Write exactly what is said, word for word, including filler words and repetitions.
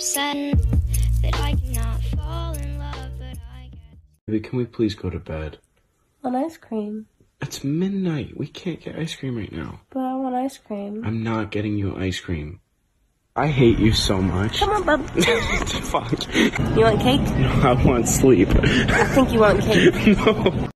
upset that I cannot fall in love, but I get... Baby, can we please go to bed? On ice cream. It's midnight. We can't get ice cream right now. But I want ice cream. I'm not getting you ice cream. I hate you so much. Come on, bub. Fuck. You want cake? No, I want sleep. I think you want cake. No.